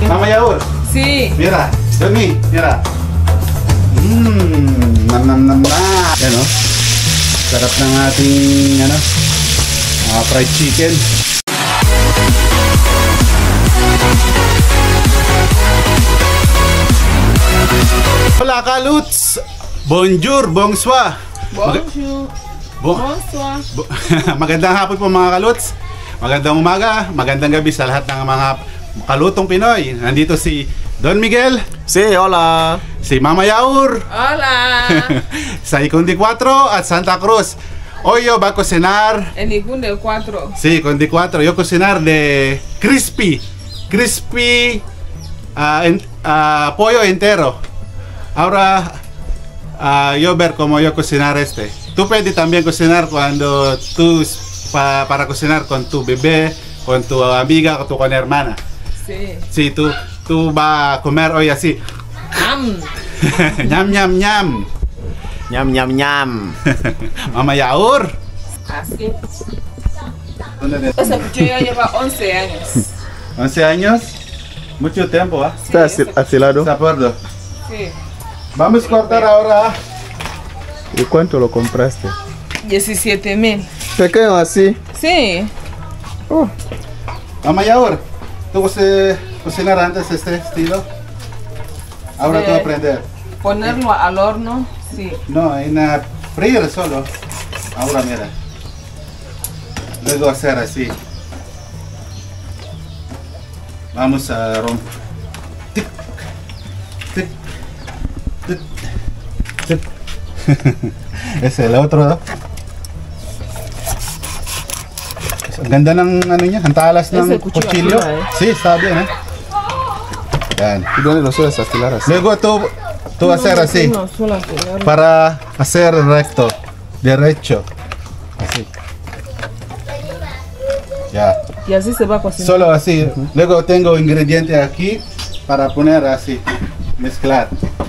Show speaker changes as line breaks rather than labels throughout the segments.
Mama Yaur.
Sí.
Mira, Johnny, mira. Nam nam nam na. Yan o. Sarap ng ating ano, fried chicken. Hola Kaluts! Bonjour, bonsoir.
Bonjour. Bonsoir.
Magandang hapon po mga Kaluts. Magandang umaga, magandang gabi sa lahat ng mga kalutong Pinoy. Nandito si Don Miguel.
Sí, hola.
Si Mama Yaur.
Hola.
Sa Ikundi 4 at Santa Cruz. Hoy yo va a cocinar.
En Ikundi 4.
Sí, Ikundi 4. Yo cocinar de crispy. Crispy pollo entero. Ahora yo ver cómo yo cocinar este. Tú puedes también cocinar cuando tú para cocinar con tu bebé, con tu amiga, con tu hermana.
Sí.
Sí, tú vas a comer hoy así. Ñam, ñam, ñam.
Ñam, ñam, ñam.
Mama Yaur.
Así.
¿Dónde
Ese cuchillo ya lleva 11 años.
11 años. Mucho tiempo, ¿ah?
Sí,
¿Está
ese-
afilado?
¿De acuerdo?
Sí.
Vamos a cortar ahora.
¿Y cuánto lo compraste?
17,000.
Pequeño así.
Sí.
Mama Yaur, ¿tú cocinar antes este estilo? Ahora
Sí.
tú aprender.
Ponerlo al horno. Sí.
No, en freír solo. Ahora mira. Luego hacer así. Vamos a romper. Tic, tic, tic, tic. Es el otro, ¿no? Ang ganda ng ano niya, ang talas ng
Ese cuchillo
kutsilyo.
afila, eh.
Sí, está bien, ¿eh? Yan.
¿Y dónde lo sueles afilar así?
Luego tú hacer así.
No, solo ponerlo.
Para hacer recto, derecho. Así. Ya.
Y así se va a cocinar.
Solo así. Luego tengo ingredientes aquí para poner así. Mezclar.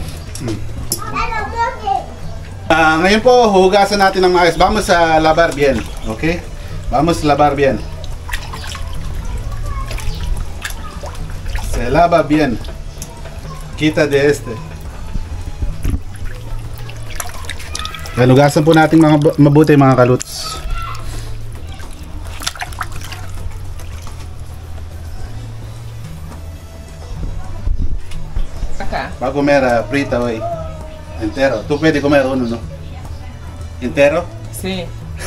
Ngayon po, hugasan natin ng maayos. Vamos a lavar bien. Okay? Vamos a lavar bien. Se lava bien. Quita de este. Yan, hugasan po natin mabuti mga Kaluts.
Acá.
Va a comer frita hoy. Entero. Tú puedes comer uno, ¿no? ¿Entero?
Sí.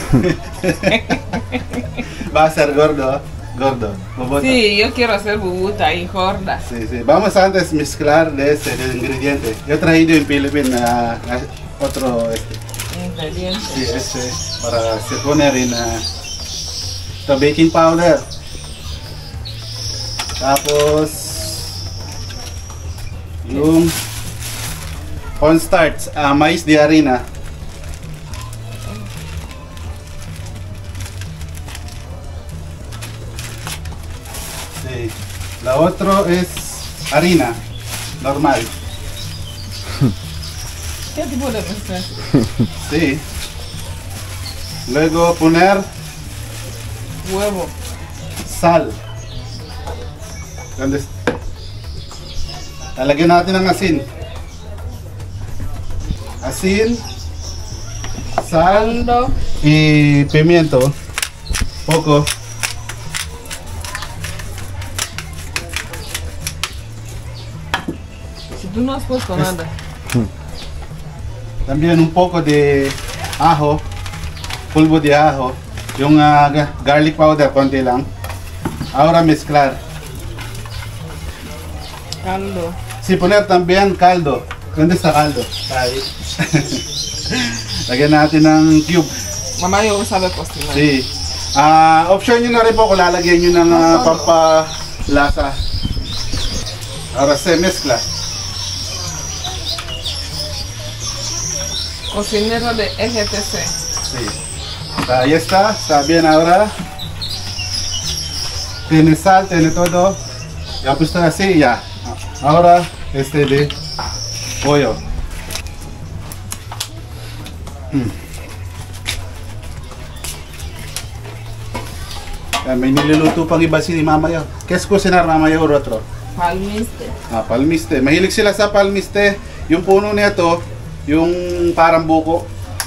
Va a ser gordo, ¿eh? Gordo. Bobota.
Sí, yo quiero hacer bubuta y gorda.
Sí, sí. Vamos antes mezclar de de ingrediente. Yo he traído en Filipinas otro
Ingredientes.
sí, para se poner en baking powder. Tapos yung cornstarch, maíz de harina. Sí. La otra es harina normal.
¿Qué tipo de mezcla?
Sí. Luego poner
Huevo.
sal. ¿Dónde está? Lalagyan natin ng asin. Asin, sal
Caldo.
y pimiento. Poco.
Si tú no has puesto nada.
También un poco de ajo. Polvo de ajo. Yung garlic powder, konti lang. Ahora mezclar.
Caldo.
Sí, poner también caldo. ¿Dónde está caldo? Ahí. Lagyan natin ng cube.
Mamá yo sabe cocinar.
Sí. Option nyo na rin po kung lalagyan nyo ng pampalasa. Ahora se mezcla.
Cocinero de EGTC.
Sí. Ahí está bien ahora. Tiene sal, tiene todo. Ya pues está así, ya. Ahora de pollo. May niluluto pang iba si Mama Yaur. ¿Qué es cocinar, Mama Yaur, otro?
Palmiste.
Palmiste. Mahilig sila sa palmiste. Yung puno nito, yung parang buko.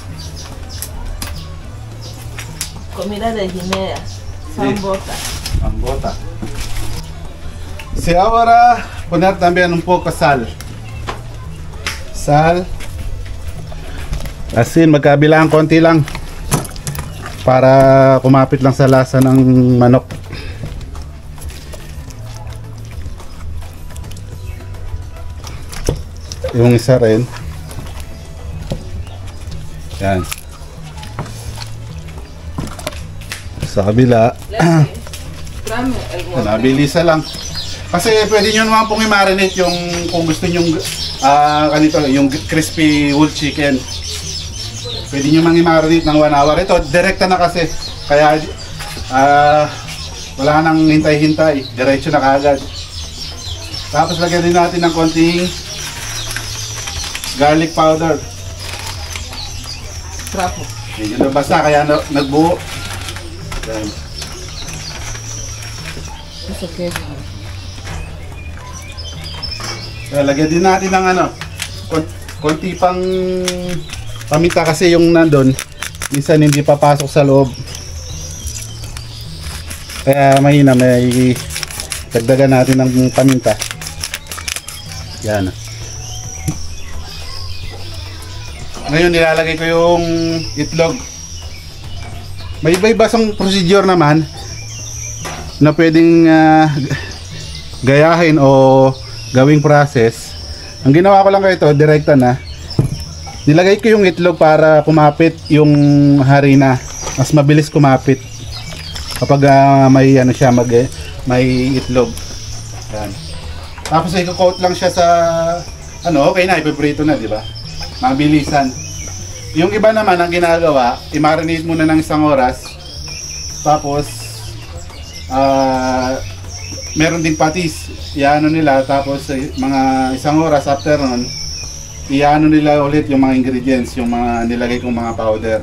Comida de Guinea. Sambota.
Ambota. Si ahora poner también un poco sal. Sal. Asin, magkabilang konti lang. Para kumapit lang sa lasa ng manok. Yung isa rin. Yan. Sa kabila.
Dame el guapo.
Nabilisa lang. Kasi pwede nyo naman pong i-marinate yung kung gusto nyo ganito, yung crispy wool chicken. Pwede nyo mang i-marinate ng 1 hour. Ito, direkta na kasi. Kaya wala nang hintay-hintay. Diretso na kaagad. Tapos lagyan din natin ng konting garlic powder.
Trapo.
Medyo nabasa kaya nagbuo. Yan.
Eso que es.
Lagyan din natin ng konti pang paminta kasi yung nandun. Minsan hindi papasok sa loob. Kaya mahina, may dagdagan natin ng paminta. Yan. Ngayon nilalagay ko yung itlog. May iba-ibang procedure naman na pwedeng gayahin o gawing process. Ang ginawa ko lang ito, direkta na. Nilagay ko yung itlog para kumapit yung harina. Mas mabilis kumapit kapag may siya may itlog. Yan. Tapos i-coat lang siya sa okay na, ipiprito na, di ba? Mabilisan. Yung iba naman ang ginagawa, i-marinate muna ng 1 oras. Tapos meron ding patis, iano nila, tapos mga 1 oras after nun, iano nila ulit yung mga ingredients, yung mga nilagay kong mga powder.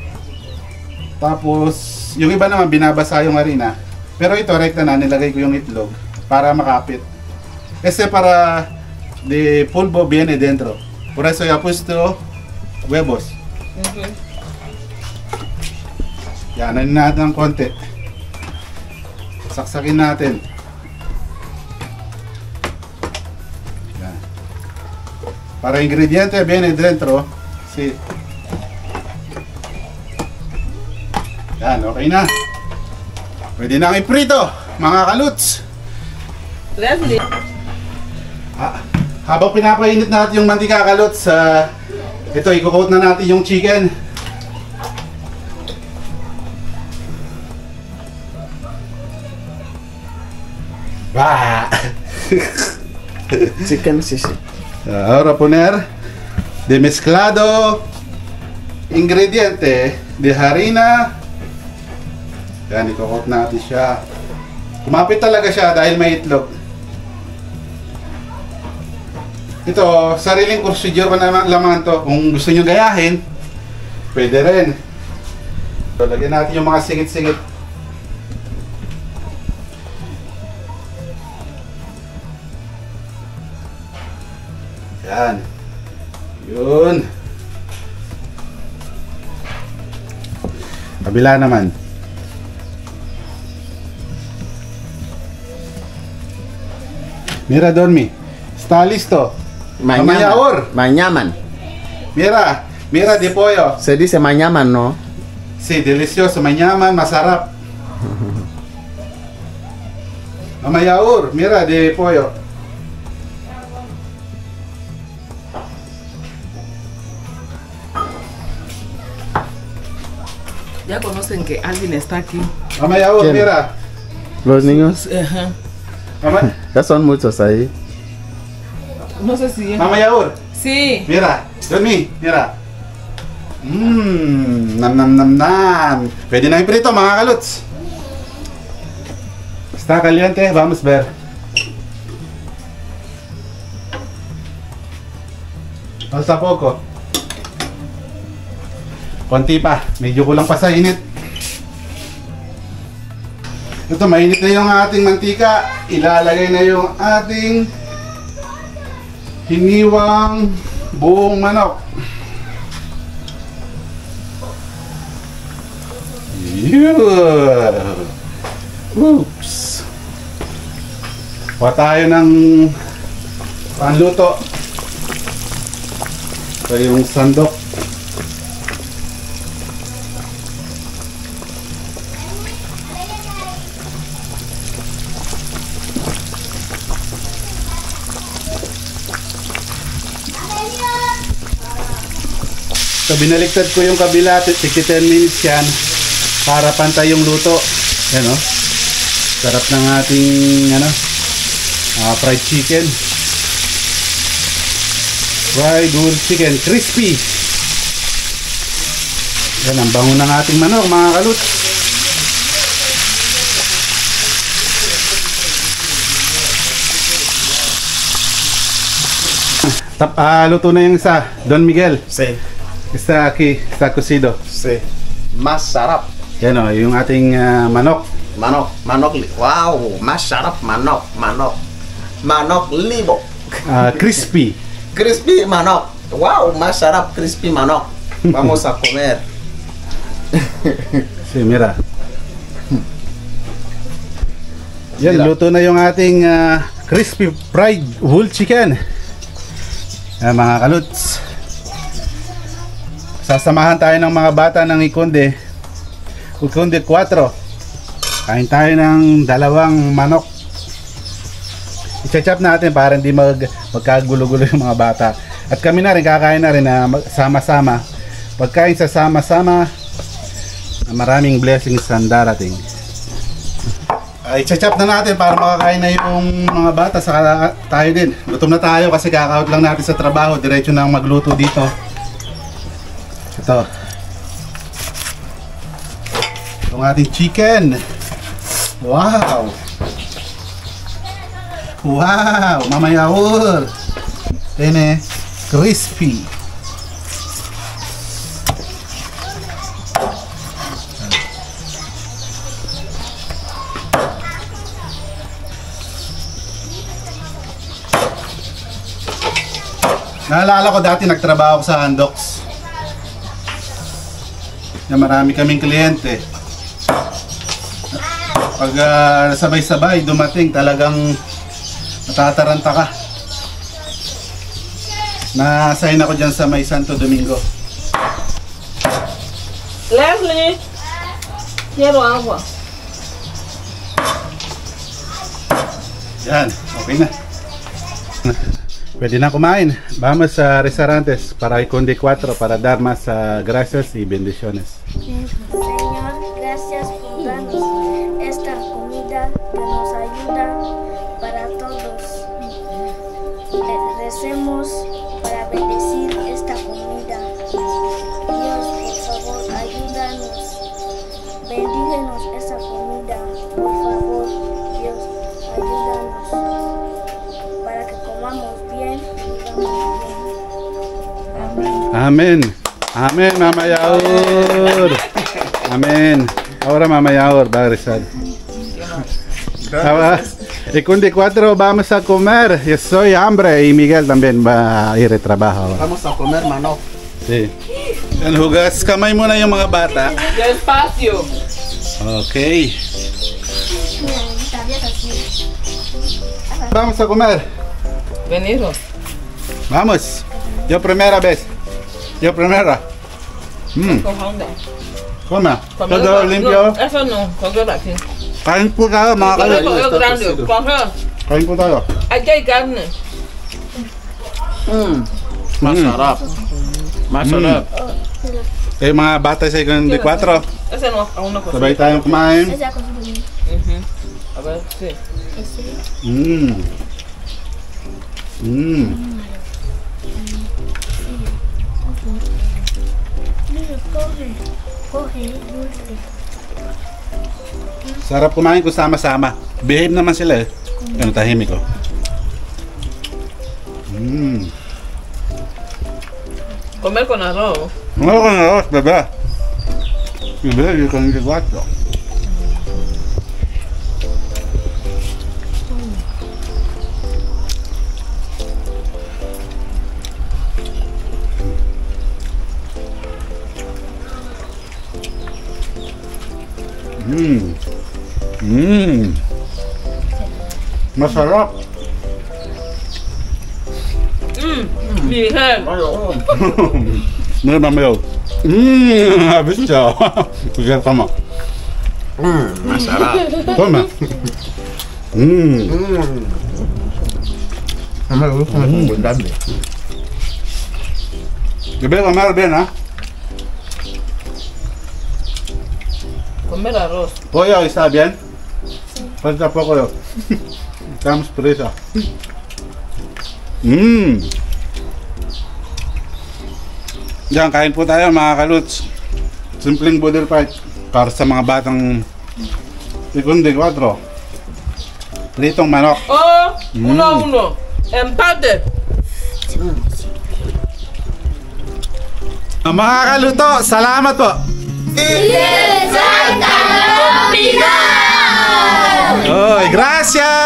Tapos yung iba naman binabasa yung harina, pero ito rekta na, nilagay ko yung itlog para makapit. Kasi para de polvo viene dentro, por eso ya puesto huevos.
Okay.
Yanan natin ng konti, saksakin natin. Para ingrediente viene dentro. Sí. Yan, okay na. Pwede nang iprito, mga kaluts.
Leslie.
Habang pinapainit natin yung mantika, kaluts, ito, i-coat na natin yung chicken. Bah!
Chicken sisi.
Ahora poner de mezclado ingrediente de harina. Yan, i-coat natin siya. Kumapit talaga siya dahil may itlog. Ito, sariling procedure pa naman laman to. Kung gusto nyo gayahin, pwede rin. So, lagyan natin yung mga singit-singit. Yan. Yun. Kabila naman. Mira, Donmi. Está listo. Mamayaor.
Manyaman.
Mira, mira de pollo.
Se dice manyaman, ¿no?
Sí, delicioso. Mañana masarap. Mamayaor. Mira de pollo.
Ya conocen que alguien está aquí.
Mamayaor,
¿Quién?
mira.
Los niños,
Ajá.
ya son muchos ahí.
No sé si.
Mamayaor.
Sí.
Mira, Donmi, mira. Nam nam nam nam. Pwede na iprito, mga kaluts. Está caliente, vamos ver. Falta poco. Konti pa, medyo kulang pa sa init. Ito, mainit na yung ating mantika. Ilalagay na yung ating hiniwang buong manok. Yeah. Oops. Kuha tayo ng panluto. Ito yung sandok. So binaligtad ko yung kabila, 10 minutes yan para pantay yung luto. Yan o. Sarap ng ating fried chicken. Fried whole chicken, crispy. Yan ang bango ng ating manok, mga kalut. Luto na yung isa, Don Miguel.
Sí.
Está aquí, está cocido.
Sí. Masarap.
Yan o, yung ating manok.
Manok. Wow, masarap manok. Manok libo.
Crispy.
Crispy manok. Wow, masarap crispy manok. Vamos a comer.
Sí, mira. Yan, luto na yung ating crispy fried whole chicken. Mga kaluts. Sasamahan tayo ng mga bata ng Ikonde 4. Kain tayo ng 2 manok. I-chop natin para hindi magkagulo-gulo yung mga bata. At kami na rin kakain na rin na sama-sama. Pagkain sa sama-sama, maraming blessings ang darating. I-chop na natin para makakain na yung mga bata. Saka tayo din. Gutom na tayo kasi kaka-out lang natin sa trabaho. Diretso na magluto dito. Ito. Itong ating chicken. Wow! Wow! Mamayawur! Tene, crispy. Naalala ko dati nagtrabaho ko sa Andox. Na marami kaming kliyente. Pag sabay-sabay dumating, talagang natataranta ka. Na-assign ako dyan sa may Santo Domingo.
Leslie, quiero agua.
Yan, okay na. Pwede na kumain. Vamos sa restaurantes para Ikonde 4 para dar más gracias y bendiciones.
Señor, gracias por darnos esta comida que nos ayuda para todos. Recemos para bendecir esta comida. Dios, por favor, ayúdanos. Bendícenos esta comida. Por favor, Dios, ayúdanos para que comamos bien y vivamos bien. Amén.
Amén. Amén, Mama Yaur. Amén. Ahora Mama Yaur va a rezar. Ikonde 4 vamos a comer. Yo soy hambre y Miguel también va a ir de trabajo.
Vamos a comer manok.
Sí. Yan, hugas kamay muna yung mga bata.
Despacio.
Okay. Vamos a comer.
Venidos.
Vamos. Yo primera vez. Yo primera.
Cojando.
Coma. Todo limpio.
No, eso no, coger aquí.
Kain po tayo mga
Coger
kalit.
lo grande, coger.
Kain po tayo.
Aquí hay carne.
Masarap. Masarap.
Eh mga bata sa Ikonde 4.
Ese no, a una cosa.
Sabay tayong kumain.
A ver, sí.
Sarap kumain kung sama-sama. Behave naman sila eh. Ano, tahimik ko.
Comer con arroz.
Ano ko na arroz, bebe? Bebe, yung Ikonde 4. Masarap.
Lihan.
Ano ba mayo? Habis siya. Kuya tama.
Masarap.
Tama.
Ano gusto mo kung gundam eh?
Gabi comer bien, ¿ah?
Comer arroz.
Pollo, ¿está bien? Falta poco yo. Estamos prisa. Diyan, kain po tayo mga kaluts. Simpleng boodle fight. Para sa mga batang sekundi 4. Pritong manok.
Oh, 1-1. Empate.
Mga kaluto, salamat po. Oy, gracias!